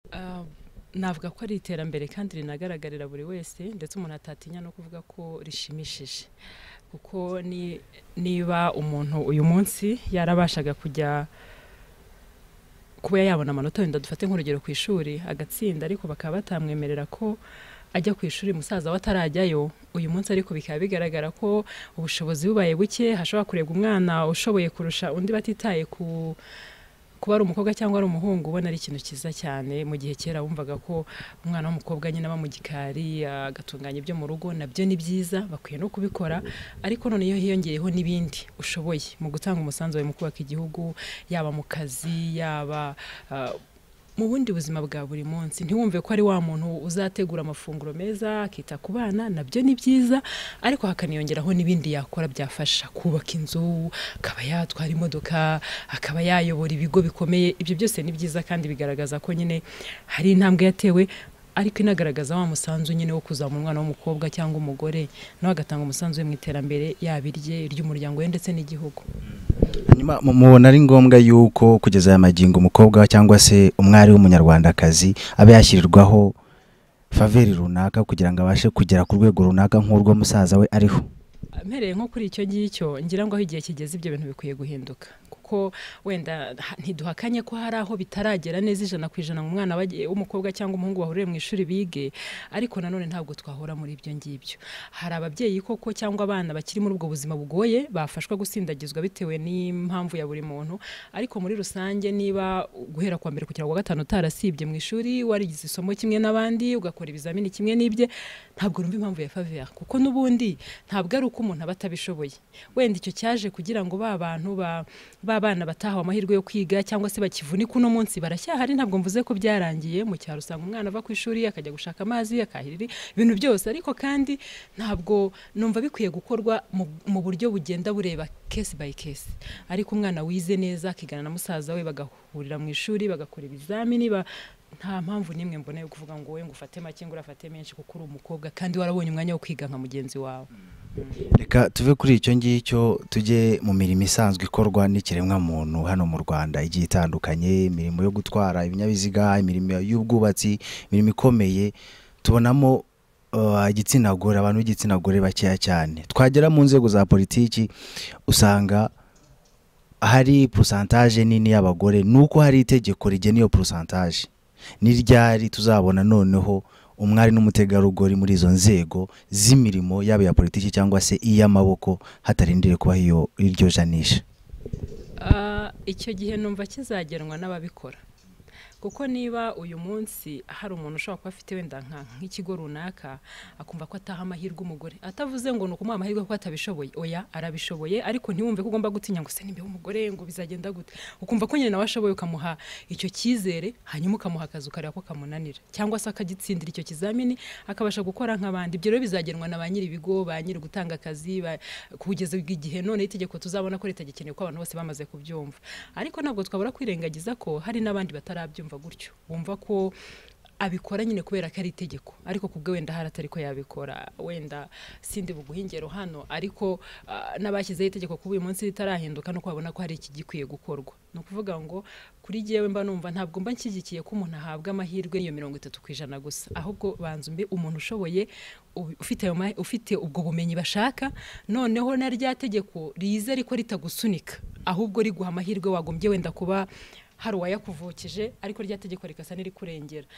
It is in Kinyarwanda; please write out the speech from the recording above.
Ah, navuga ko ari iterambere kandi rinagaragarira buri wese ndetse umuntu atatinya no kuvuga ko rishimishije kuko niba umuntu uyu munsi yarabashaga kujya kuba yabona amanota wenda dufate nk'urugero ku ishuri agatsinda ariko bakaba batamwemerera ko ajya ku ishuri musaza we atarajyayo uyu munsi ariko bikaba bigaragara ko ubushobozi bubaye buke hashobora kurebwa umwana ushoboye kurusha undi batitaye kuba ari umukobwa cyangwa ari umuhungu ubona ari ikintu cyiza cyane mu gihe kera wumvaga ko umwana w'umukobwa nyine aba mu gikari agatunganya ibyo mu rugo nabyo ni byiza bakwiye no kubikora ariko none iyo hiyongeyeho n'ibindi ushoboye mu gutanga umusanzu wawe mu kubaka igihugu yaba mu kazi yaba mu bundi buzima bwa buri munsi ntiwumve ko ari wa muntu uzategura amafunguro meza akita ku bana nabyo ni byiza ariko hakaniyongeraho n'ibindi yakora byafasha kubaka inzu akaba yatwara imodoka akaba yayobora ibigo bikomeye ibyo byose ni byiza kandi bigaragaza ko nyine hari intambwe yatewe ariko inagaragaza wa musanzu nyine wo kuzamura umwana w'umukobwa cyangwa umugore nawe agatanga umusanzu we mu iterambere yabirye iry'umuryango we ndetse n'igihugu. Hanyuma mubona ari ngombwa yuko kugeza aya magingo umukobwa cyangwa se umwari w'umunyarwandakazi abe yashyirirwaho faveri runaka kugira ngo abashe kugera ku rwego runaka nk'urwo musaza we ariho? Mpereye nko kuri icyo ngicyo ngira ngo aho igihe kigeze ibyo bintu bikwiye guhinduka kuko wenda ntiduhakanye ko hari aho bitaragera neza 100% mu mwana w'umukobwa cyangwa umuhungu bahuriye mu ishuri bige ariko nanone ntabwo twahora muri ibyo ngibyo. Hari ababyeyi koko cyangwa abana bakiri muri ubwo buzima bugoye bafashwa gusindagizwa bitewe n'impamvu ya buri muntu ariko muri rusange niba guhera kwa mbere kugera kwa gatanu utarasibye mu ishuri warigize isomo kimwe n'abandi ugakora ibizamini kimwe n'ibye ntabwo rumva impamvu ya faveur kuko nubundi ntabwo ari uko umuntu abatabishoboye wenda icyo cyaje kugira ngo bantu babana batahawe amahirwe yo kwiga cyangwa se bakivunika uno munsi baracyahari ntabwo mvuze ko byarangiye mu cyaro usanga umwana ava ku ishuri akajya gushaka amazi akahirira ibintu byose ariko kandi ntabwo numva bikwiye gukorwa mu buryo bugenda bureba case by case ariko umwana wize neza akigana na musaza we bagahurira mu ishuri bagakora ibizamini nta mpamvu nimwe mbone yo kuvuga ngo we ngufate make ngo urafate menshi kuko uri umukobwa kandi warabonye umwanya wo kwiga nka mugenzi wawe. Reka tuve kuri icyo ngicyo tujye mu mirimo isanzwe ikorwa n'ikiremwa muntu hano mu Rwanda igiye itandukanye imirimo yo gutwara ibinyabiziga imirimo y'ubwubatsi imirimo ikomeye tubonamo igitsina gore abantu b'igitsina gore bakeya cyane twagera mu nzego za politiki usanga hari pourcentage nini y'abagore nuko hari itegeko rigena iyo pourcentage ni ryari tuzabona noneho umwari n'umutegarugori muri izo nzego z'imirimo yaba ya politiki cyangwa se iy'amaboko hatarindire kuba iryo janisha? Icyo gihe numva kizagenwa n'ababikora kuko niba uyu munsi hari umuntu ushobora kuba afite wenda nk'ikigo runaka akumva ko ataha amahirwe umugore atavuze ngo nukumuha amahirwe ko atabishoboye oya arabishoboye ariko ntiwumve ko ugomba gutinya ngo se nimbe umugore ngo bizagenda gute ukumva ko nyine nawe ashoboye ukamuha icyo cyizere hanyuma ukamuha akazi ukareba ko kamunanira cyangwa se akagitsindira icyo kizamini akabasha gukora nk'abandi ibyo rero bizagenwa na ba nyiri ibigo ba nyiri gutanga akazi kugeza igihe none itegeko tuzabona ko leta gikeneye ko abantu bose bamaze kubyumva ariko ntabwo twabura kwirengagiza ko hari n'abandi batarabyumva gutyo bumva ko abikora nyine kubera ko ari itegeko ariko kubwe wenda haratari ko yabikora wenda sindi buguhingero hano ariko n'abashyizeho itegeko kuba uyu munsi ritarahinduka no kwabona ko hari iki gikwiye gukorwa no kuvuga ngo kuri jewe mba numva ntabwo mba nshyigikiye ko umuntu ahabwa amahirwe iyo 30% gusa ahubwo banzu mbe umuntu ushoboye ufite ubwo bumenyi bashaka noneho na rya tegeko rize ariko ritagusunika ahubwo riguha amahirwe wagombye wenda kuba hari uwayakuvukije ariko rya tegeko rikasa niri kurengera